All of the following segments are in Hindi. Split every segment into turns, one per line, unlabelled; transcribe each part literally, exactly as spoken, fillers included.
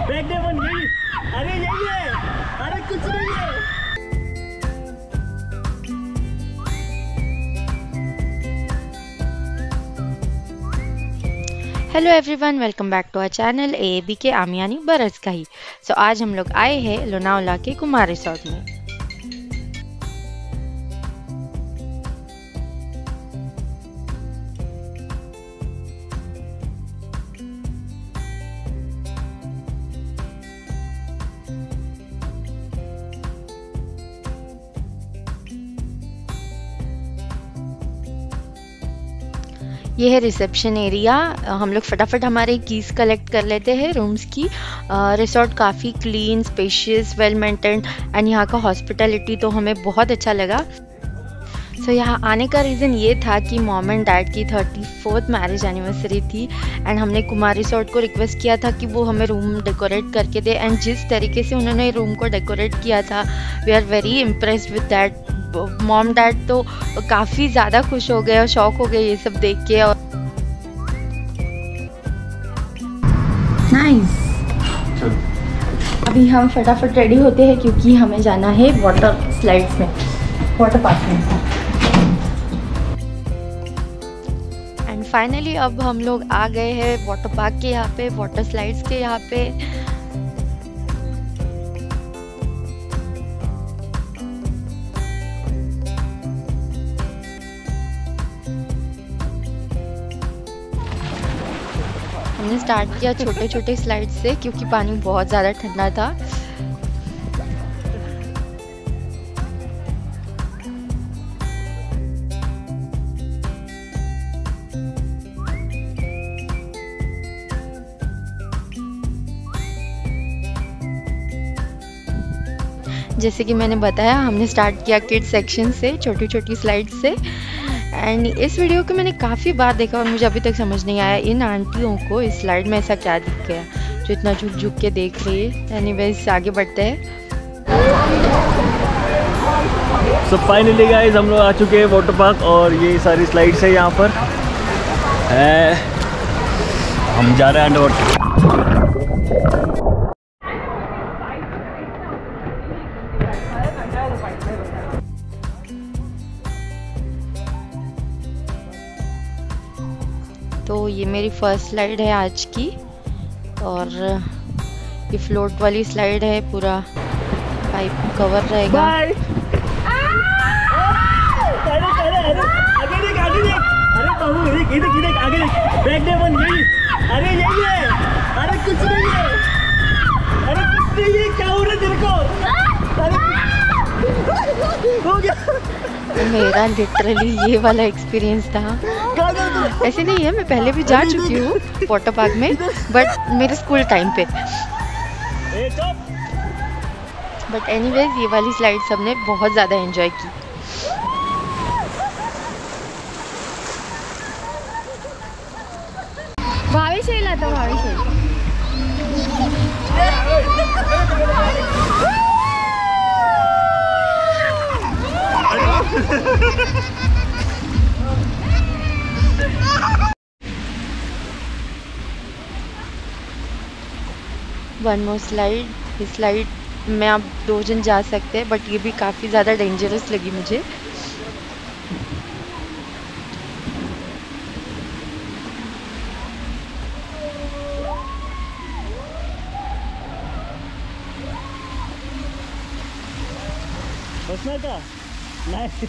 बैठने बन गई। अरे यही है, अरे कुछ नहीं है।
Hello everyone, welcome back to our channel A B K आमियानी बरस का ही। सो आज हम लोग आए हैं लोनावला के कुमार रिसोर्ट में। ये है रिसेप्शन एरिया। हम लोग फटाफट हमारे कीज़ कलेक्ट कर लेते हैं रूम्स की। रिसोर्ट काफ़ी clean, spacious, well maintained and यहाँ का हॉस्पिटलिटी तो हमें बहुत अच्छा लगा। सो so, यहाँ आने का रीज़न ये था कि मॉम एंड डैड की थर्टी फोर्थ मैरिज एनिवर्सरी थी एंड हमने कुमार रिसोर्ट को रिक्वेस्ट किया था कि वो हमें रूम डेकोरेट करके दे। एंड जिस तरीके से उन्होंने रूम को डेकोरेट किया था, we are very impressed with that. Mom dad तो काफ़ी ज़्यादा खुश हो गए और शॉक हो गए ये सब देख के। और नाइस। अभी हम फटाफट रेडी होते हैं क्योंकि हमें जाना है वाटर स्लाइड्स में, वाटर पार्क में। एंड फाइनली अब हम लोग आ गए हैं वाटर पार्क के यहाँ पे, वाटर स्लाइड्स के यहाँ पे। हमने स्टार्ट किया छोटे छोटे स्लाइड से क्योंकि पानी बहुत ज़्यादा ठंडा था। जैसे कि मैंने बताया, हमने स्टार्ट किया किड्स सेक्शन से, छोटी छोटी स्लाइड से। एंड इस वीडियो को मैंने काफ़ी बार देखा और मुझे अभी तक समझ नहीं आया इन आंटियों को इस स्लाइड में ऐसा क्या दिख गया जो इतना झुक झुक के देख रही है। एनीवेज आगे बढ़ते हैं।
सो फाइनली गाइस हम लोग आ चुके हैं वाटर पार्क और ये सारी स्लाइड्स है यहाँ पर है। हम जा रहे हैं अंडर वाटर।
तो ये मेरी फर्स्ट स्लाइड है आज की और ये फ्लोट वाली स्लाइड है, पूरा पाइप कवर रहेगा।
अरे अरे अरे आगे देख, आगे देख, अरे बाबू देख, ये देख, ये देख, आगे देख, बैठने बन गई। अरे यही है, अरे कुछ नहीं है, अरे कुछ नहीं है, क्या हो रहा है तेरे को? अरे हो गया।
मेरा लिटरली ये वाला एक्सपीरियंस था। ऐसे नहीं है, मैं पहले भी जा चुकी हूँ वाटर पार्क में, बट मेरे स्कूल टाइम पे। बट एनीवेज ये वाली स्लाइड सबने बहुत ज़्यादा एंजॉय की। भावेश येला था, भावेश वन मोर स्लाइड। इस स्लाइड में आप दो जन जा सकते हैं, बट ये भी काफ़ी ज़्यादा डेंजरस लगी मुझे।
बसना का नहीं।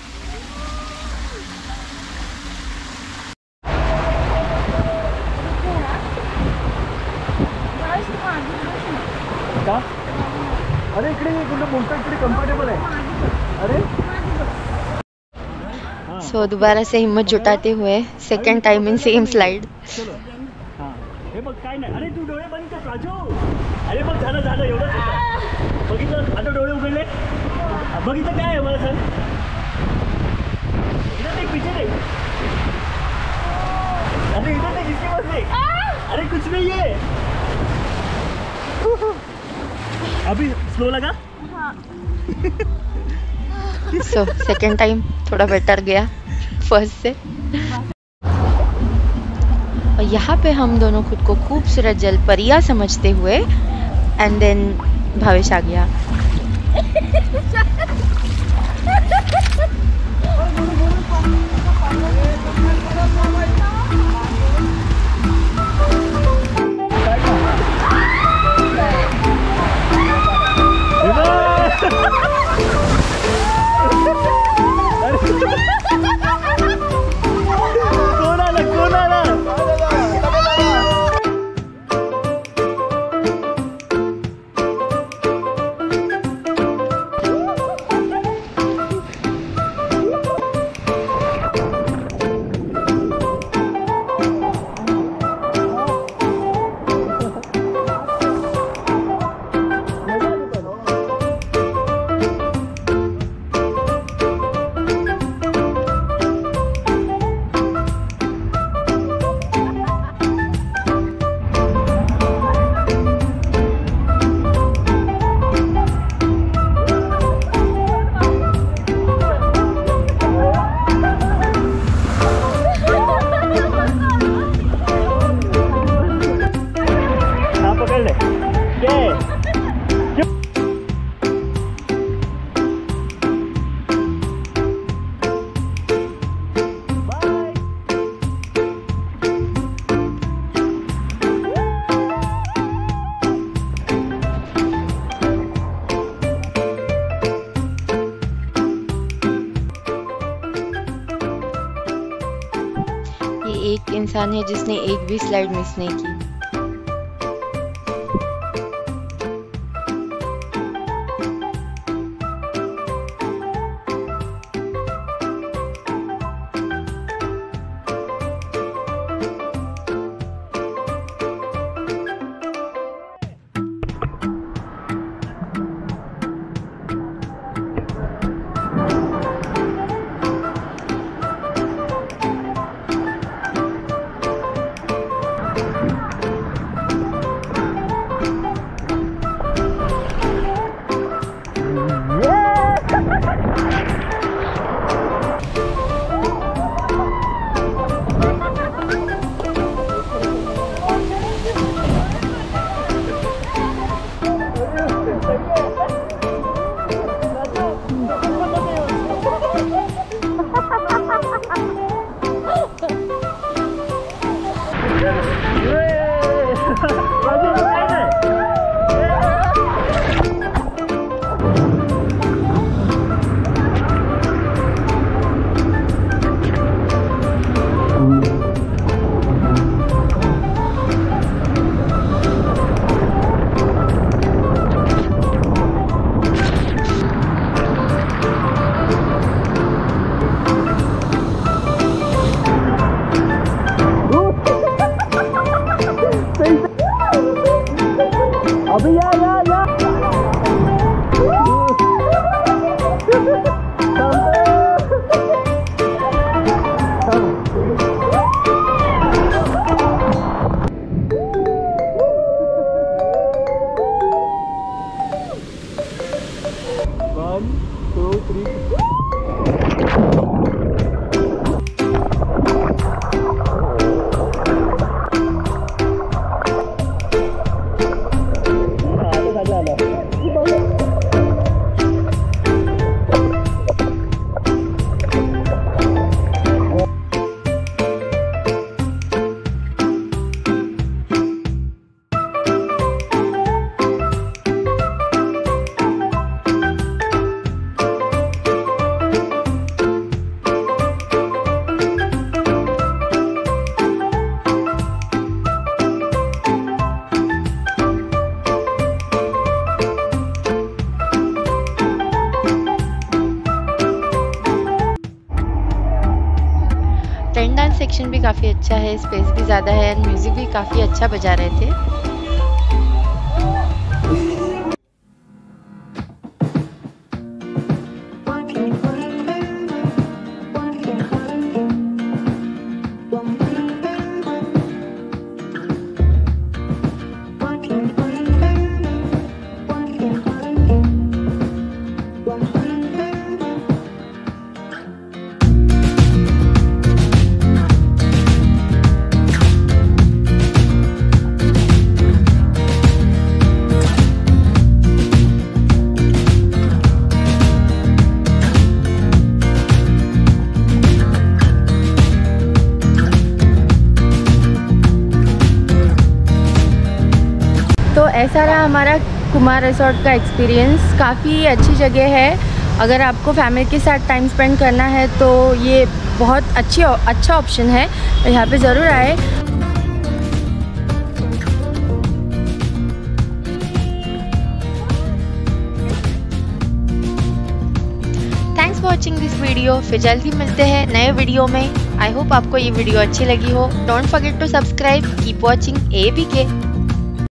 का? अरे इकडे कुठं मोठं इकडे कम्फर्टेबल आहे। अरे
सो so, दोबारा से हिम्मत जुटाते हुए second time in same slide.
हां हे बघ काय नाही। अरे तू डोळे बंद कर राजू। अरे बघ झालं झालं एवढं बघितलं, आता डोळे उघडले, बघितलं काय आहे मला सांग। इधर देख, पीछे देख, अरे इधर देख, इसके पास देख। अरे कुछ नहीं है। अभी स्लो लगा।
सो सेकेंड टाइम थोड़ा बेटर गया फर्स्ट से। और यहाँ पे हम दोनों खुद को खूबसूरत जल परिया समझते हुए एंड देन भावेश आ गया। एक इंसान है जिसने एक भी स्लाइड मिस नहीं की। सेक्शन भी काफ़ी अच्छा है, स्पेस भी ज़्यादा है और म्यूज़िक भी काफ़ी अच्छा बजा रहे थे। ऐसा रहा हमारा कुमार रिसोर्ट का एक्सपीरियंस। काफ़ी अच्छी जगह है, अगर आपको फैमिली के साथ टाइम स्पेंड करना है तो ये बहुत अच्छी अच्छा ऑप्शन है, यहाँ पे ज़रूर आए। Thanks for watching this video. फिर जल्दी मिलते हैं नए वीडियो में। आई होप आपको ये वीडियो अच्छी लगी हो। Don't forget to subscribe. Keep watching A B के।